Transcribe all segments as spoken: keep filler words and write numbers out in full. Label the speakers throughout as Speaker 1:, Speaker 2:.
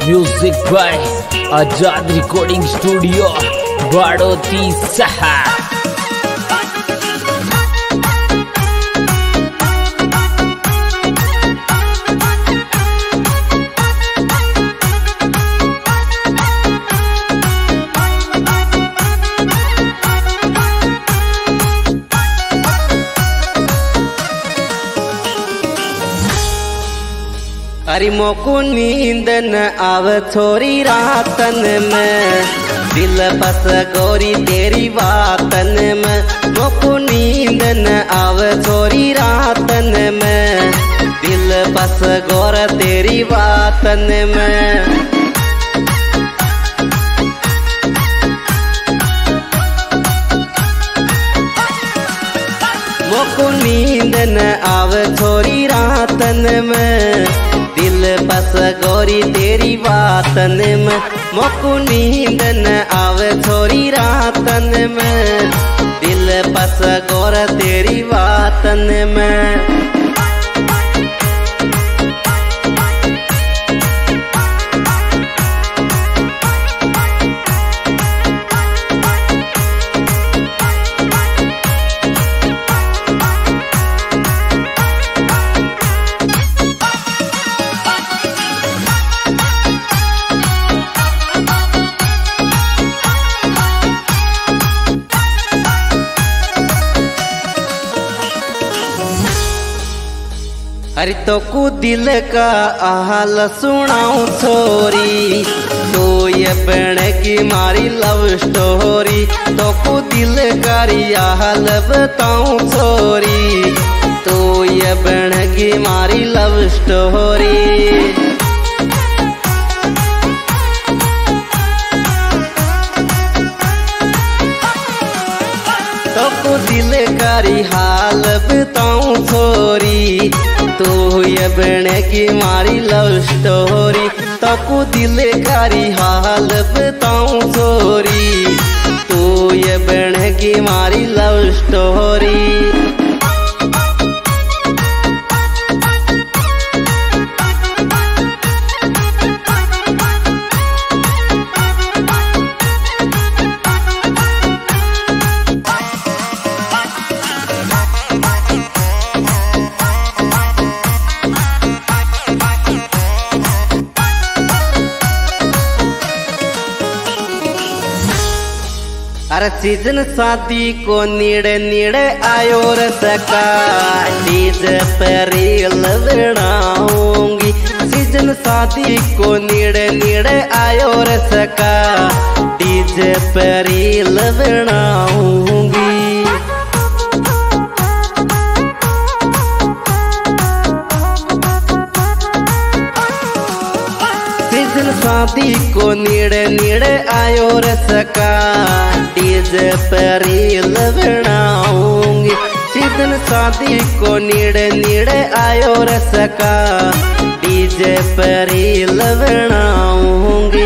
Speaker 1: Music by Azad recording studio Badoti सहा।
Speaker 2: अरे मोको नींद न आव छोरी रातन में, दिल बस गोरी तेरी बातन में। मोको नींद न आव छोरी रातन में, दिल बस गोर तेरी बातन में। मोको नींद न आव छोरी रातन में, दिल बस गोरी तेरी बातन में। मोको नींद न आवे छोरी रातन में, दिल बस गोर तेरी बातन में। अरे तो को दिल का हाल सुनाऊं छोरी, तो ये बन की मारी लव स्टोरी। तो को दिल का हाल बताऊं छोरी, तो ये बन की मारी लव स्टोरी। तो को दिल का हाल बताऊं छोरी, तो ये बन की मारी लव स्टोरी। तो को दिल कारी हाल बताऊं छोरी, तो ये बन की मारी लव स्टोरी। अरे सीजन शादी को नीड़े नीड़े आयो रे सका, डीजे पर रील बनाऊंगी। सीजन शादी को नीड़े नीड़े आयो रे सका, डीजे पर रील बनाऊंगी। सीजन शादी को नीड़े नीड़े आयो रे सका, डीजे पर रील बनाऊंगी। सीजन शादी को नीड़े नीड़े आयो रे सका, डीजे पर रील बनाऊंगी।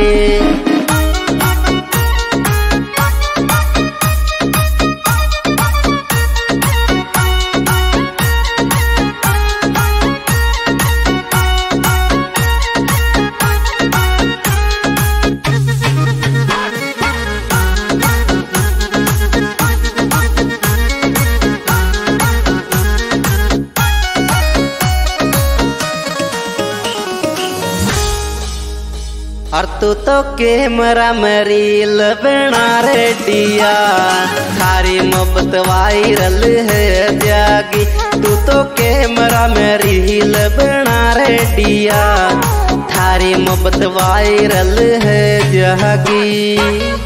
Speaker 2: और तू तो कैमरा में रील बना रे डिया, थारी मोहब्बत वायरल है जागी। तू तो कैमरा में रील बना रे डिया, थारी मोहब्बत वायरल है जागी।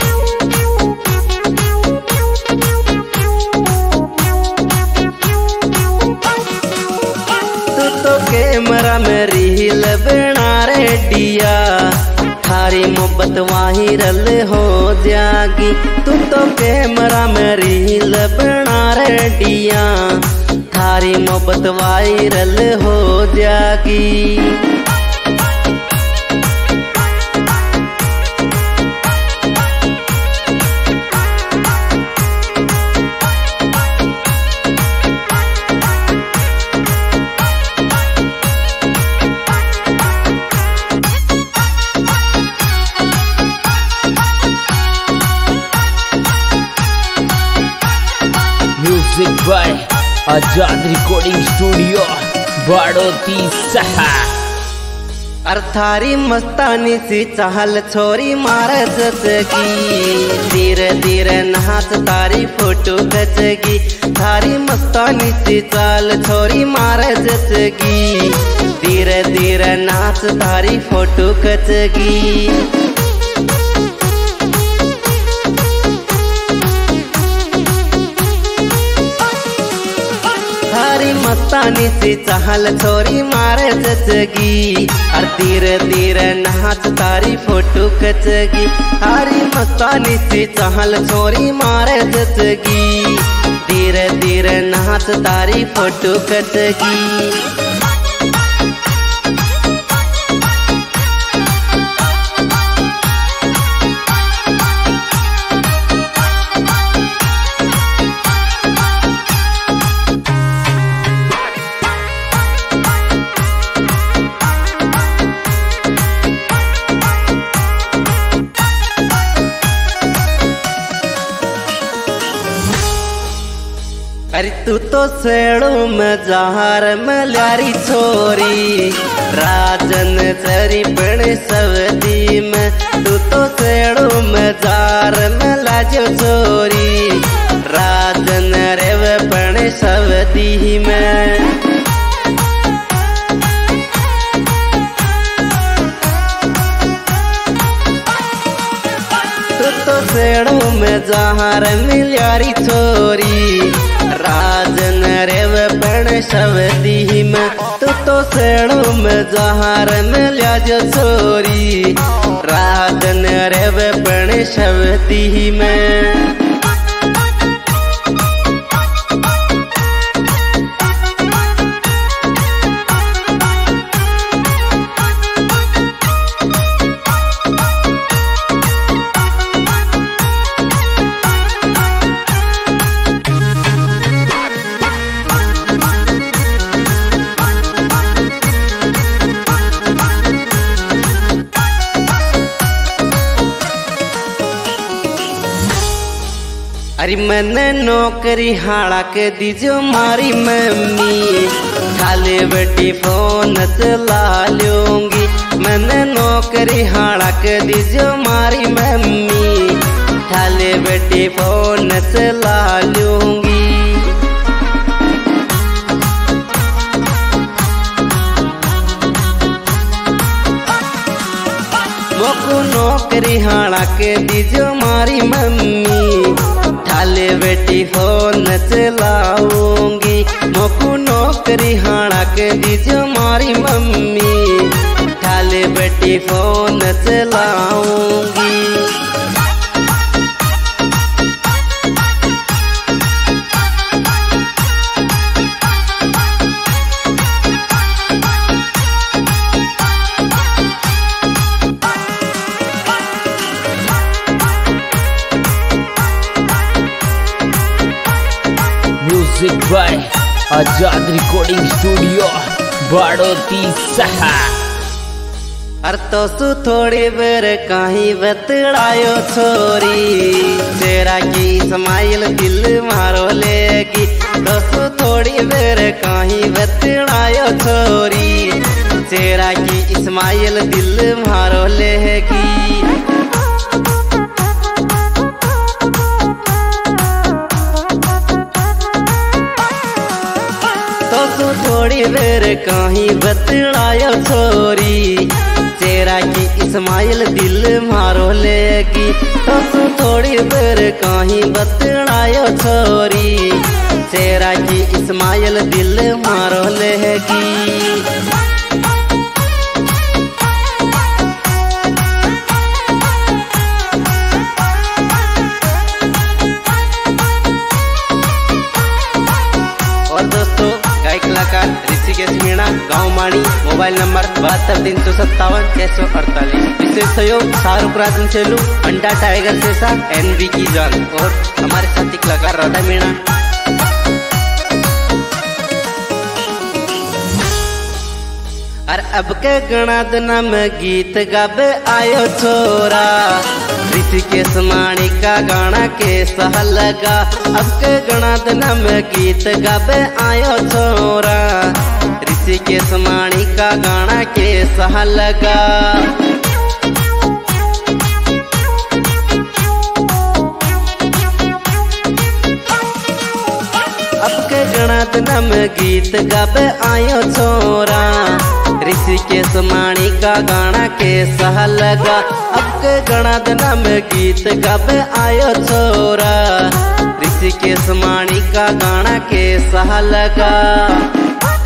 Speaker 2: तू तो कैमरा में रील बना रे डिया, थारी मोहब्बत वायरल हो जागी। तू तो कैमरा में रील बना रे डिया, थारी मोहब्बत वायरल हो जागी।
Speaker 1: आजाद रिकॉर्डिंग स्टूडियो बाड़ोती सहा।
Speaker 2: अर्थारी मस्तानी सी चाहल छोरी मारे जसगी, धीरे धीरे नाच तारी फोटो खचगी। थारी मस्तानी सी चाल छोरी मारे जसगी, धीरे धीरे नाच तारी फोटो खचगी। थारी मस्तानी सी चाहल छोरी मारे जचगी, और धीरे धीरे नाच तारी फोटो खचगी। थारी मस्तानी सी चाहल छोरी मारे जचगी, धीरे धीरे नाच तारी फोटो खचगी। अरे तू तो सेड़ो में जहार में ल्यारी छोरी, राजन चरी पण सवदी में। तू तो सेड़ो में जहार में लाजो छोरी, राजन रेव पण सवदी में। तू तो सेड़ो में जहार में ल्यारी छोरी, राजन रेव पण सवदी में। तू तो सेड़ो में जहार में ल्याजो छोरी, राजन रेव पण सवदी में। अरे मैंने नौकरी हाड़ा के दीजो मारी मम्मी, खाली बेटी फोन चला लूंगी। मैंने नौकरी हाड़ा के दीजो मारी मम्मी, खाली बेटी फोन चला लूंगी। मोको नौकरी हाड़ा के दीजो मारी मम्मी, ठाले बेटी फोन चलाऊंगी। मोको नौकरी हाड़ा के दीजो मारी मम्मी, ठाले बेटी फोन चलाऊंगी।
Speaker 1: Music by Azad recording studio Badoti सहा।
Speaker 2: अर तो सु थोड़ी बेर कहीं बतड़ायो छोरी, तेरा की स्माइल दिल मारो लेगी। तो सु थोड़ी बेर कहीं बतड़ायो छोरी, तेरा की स्माइल दिल मारो लेगी। थोड़ी देर कहीं बतड़ायो छोरी, तेरा की स्माइल दिल मारो लेगी। तो थोड़ी देर कहीं बतड़ायो छोरी, तेरा की स्माइल दिल मारो लेगी। और दोस्तों गायक कलाकार ऋषिकेश मीणा, गाँव माणी, मोबाइल नंबर बहत्तर तीन सौ सत्तावन छह सौ अड़तालीस। विशेष सहयोग शाहरुख राजन सेलू, अंडा टाइगर शेषा, एन वी की जान और हमारे साथी कलाकार राधा मीणा। अरे अब के गणादना में गीत गाबे आयो छोरा, ऋषिकेश माणी का गाना के सह लगा। अब के गणादना में गीत गाबे आयो छोरा, ऋषिकेश माणी का गाना के सह लगा। अब के गणादना में गीत गाबे आयो छोरा, ऋषिकेश माणी का गाना के सह लगा। अब के गणादना में गीत गाबे आयो छोरा, ऋषिकेश माणी का गाना के सह लगा।